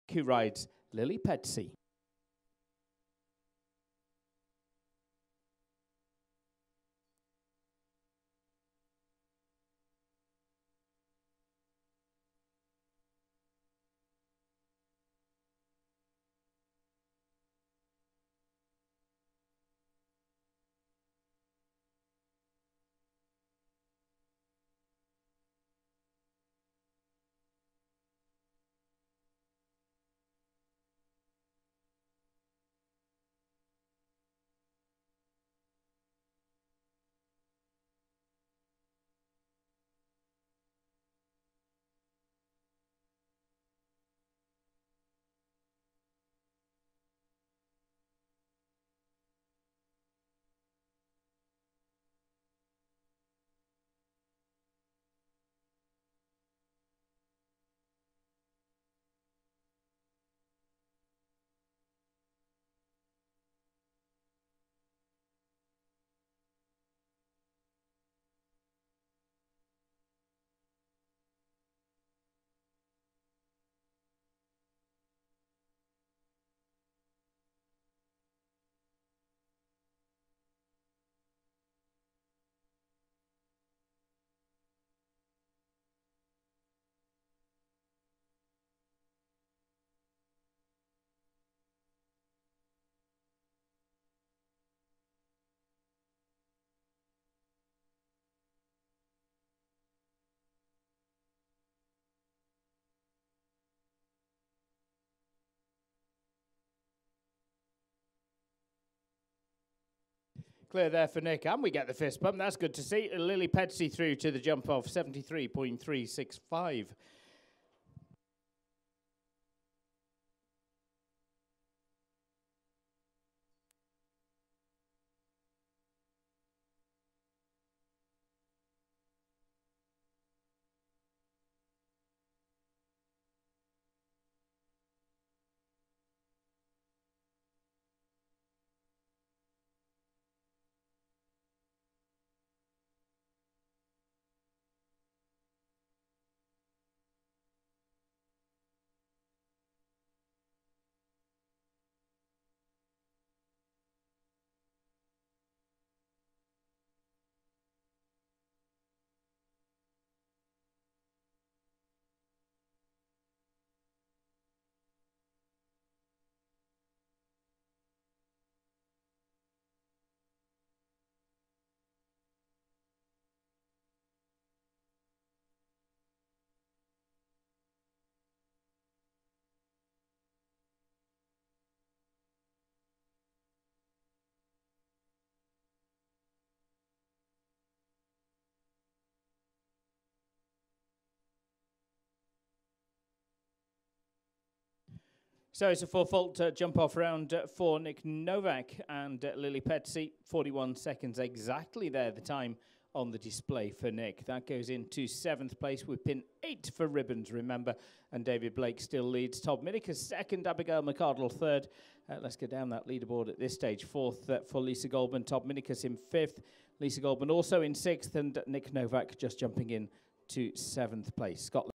who rides Lily Petsy. Clear there for Nick, and we get the fist bump. That's good to see. Lily Petsy through to the jump off 73.365. So it's a full-fault jump-off round for Nick Novak and Lily Petsy. 41 seconds exactly there, the time on the display for Nick. That goes into 7th place with pin 8 for ribbons, remember. And David Blake still leads. Todd Minikus second, Abigail McArdle third. Let's go down that leaderboard at this stage. 4th for Lisa Goldman, Todd Minikus in 5th. Lisa Goldman also in 6th, and Nick Novak just jumping in to 7th place. Scotland.